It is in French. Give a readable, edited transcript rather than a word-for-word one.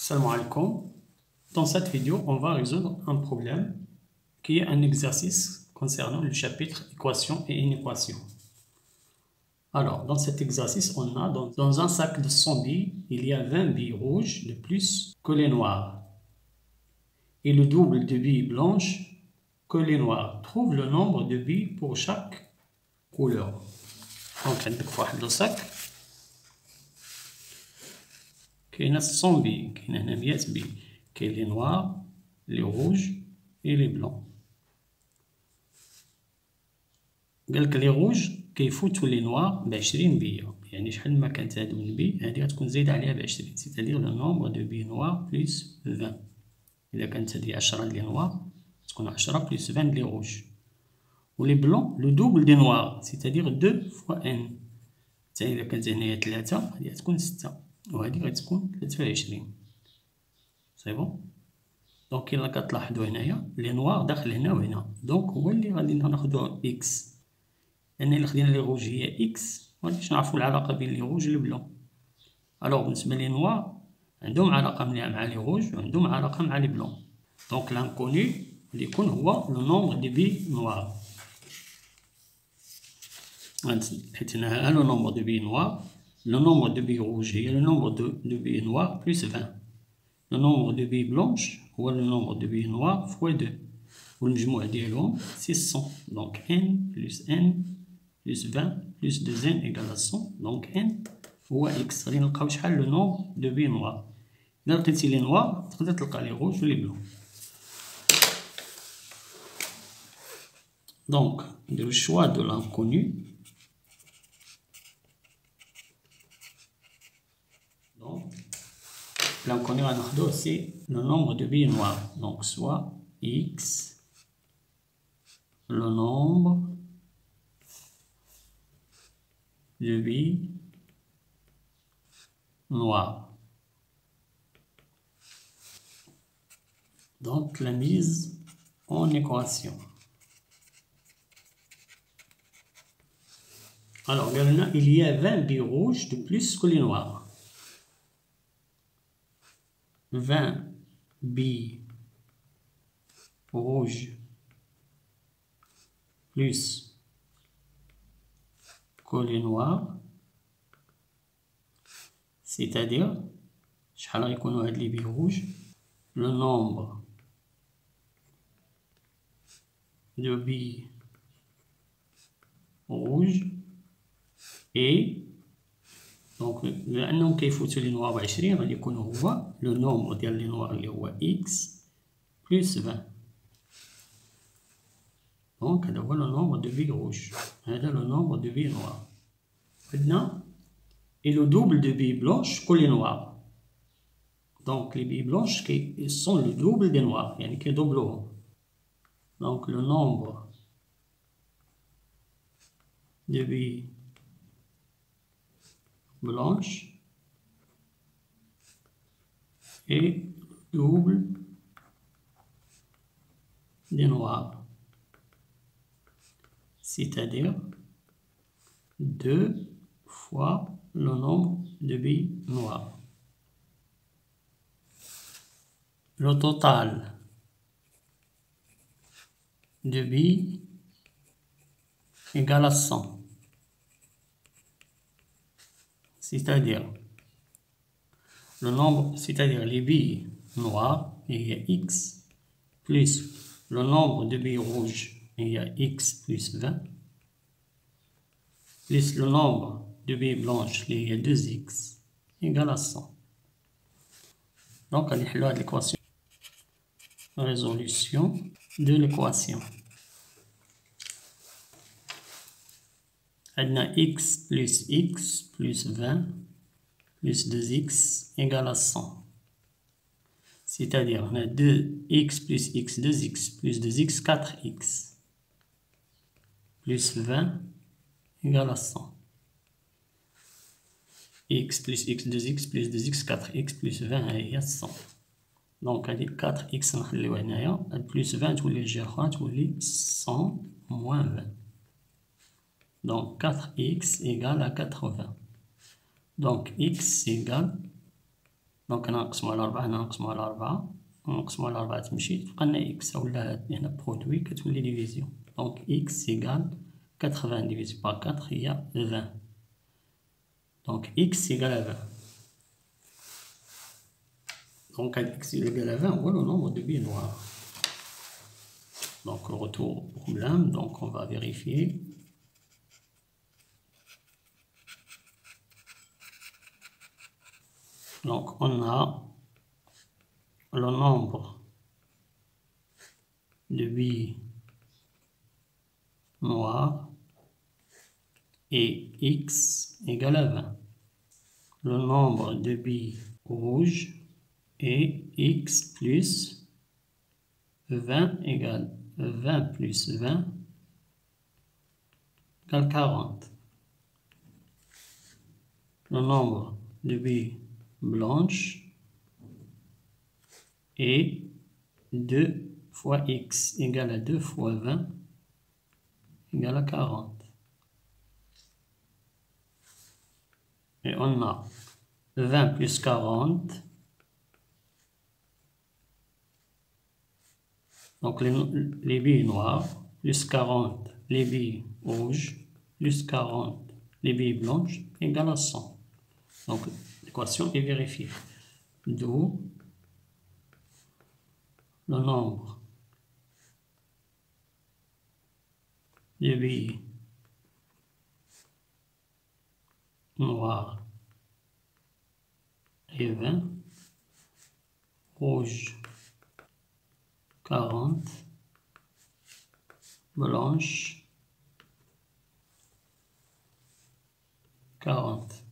Salam alaikum. Dans cette vidéo, on va résoudre un problème qui est un exercice concernant le chapitre équations et inéquations. Alors, dans cet exercice, on a dans un sac de 100 billes, il y a 20 billes rouges de plus que les noires et le double de billes blanches que les noires. Trouve le nombre de billes pour chaque couleur. Donc, عندك في واحد لو sac كاينه 100 billes, كاينه هنا 100 billes. كاين les noirs, les rouges et les blancs. قالك لي rouges كيفوتو لي noirs ب20 بية، يعني شحال ما كانت هاد من بي هادي غتكون زايدة عليها ب20، c'est-à-dire le nombre de billes noires plus 20. إلا كانت هادي 10 لي noirs تكون 10 plus 20 لي rouges. و لي blancs le double des noirs, c'est-à-dire 2 fois n. حتى إلا كانت هنايا 3 هادي غتكون 6 وهادي غتكون 23. سي بون. دونك إلا كتلاحظو هنايا لي نوار داخل هنا وهنا، دونك هو اللي غادي ناخدو إكس، لأن إلا خدينا لي روج هي إكس مغاديش نعرفو العلاقة بين لي روج و لي بلون. ألوغ بالنسبة لي نوار عندهم علاقة مع لي روج و عندهم علاقة مع لي بلون. دونك لانكوني غادي يكون هو لو نومبر دي بي نوار. حيت هنا لو نومبر دو بي نوار، لو نومبر دو بي روج هي لو نومبر دو بي نوار بلس 20. Le nombre de billes blanches ou le nombre de billes noires fois 2. والمجموع ديالهم 600. Donc n plus n plus 20 plus 2n égale à 100. Donc n هو x. غادي نلقاو شحال لو nombre de billes noires. إلا لقيتي لي نوار تقدر تلقى لي روج و لي بلون. Donc le choix de l'inconnu. L'inconnu à nous c'est le nombre de billes noires, donc soit x le nombre de billes noires. Donc la mise en équation. Alors il y a 20 billes rouges de plus que les noirs. 20 billes rouges plus que les noirs, c'est-à-dire شحال غيكونوا هاد لي billes rouges, le nombre de billes rouges et donc لأنهم كيفوتو لي نوار ب20 غادي يكون هو لو نومبر ديال لي نوار اللي هو إكس بلس 20. دونك هذا هو لو نومبر دو بي روج، هذا لو نومبر دو بي نوار. عندنا إي لو دوبل دو بي بلونش كو لي نوار. دونك لي بي بلونش سون لو دوبل دي نوار، يعني كيدوبلوهم. دونك لو نومبر دو بي blanche et double des noirs, c'est-à-dire 2 fois le nombre de billes noires. Le total de billes égale à 100. C'est-à-dire le nombre, c'est-à-dire les billes noires, il y a x, plus le nombre de billes rouges, il y a x plus 20, plus le nombre de billes blanches, il y a 2x, égale à 100. Donc, on a l'équation. Résolution de l'équation. On a x plus 20 plus 2x égale à 100. C'est-à-dire on a 2x plus x, 2x plus 2x, 4x plus 20 égale à 100. x plus x, 2x plus 2x, 4x plus 20 هي 100. دونك هادي 4x نخليوها هنايا، بلس 20 تولي الجهة الأخرى تولي 100 moins 20. Donc 4x égale à 80. Donc x égale دونك هنا نقسمو على 4 هنا نقسمو على 4 نقسمو على 4 تمشي تبقى لنا إكس ولا هنا برودوي كتولي ديفيزيون دونك إكس إيكال 80 ديفيزي بار 4 هي 20 دونك إكس إيكال 20 دونك هاد إكس إيكال 20 هو لو نومبر دو بي نوار donc retour au problème donc on va vérifier donc on a le nombre de billes noirs et x égale à 20. Le nombre de billes rouges est x plus 20 égale 20 plus 20 égale 40. Le nombre de billes blanches est 2 fois x égale à 2 fois 20 égale à 40. Et on a 20 plus 40. Donc les billes noires, plus 40 les billes rouges, plus 40 les billes blanches, égale à 100. Donc l'équation est vérifiée. D'où le nombre de billes noires est 20, rouge 40, blanche 40.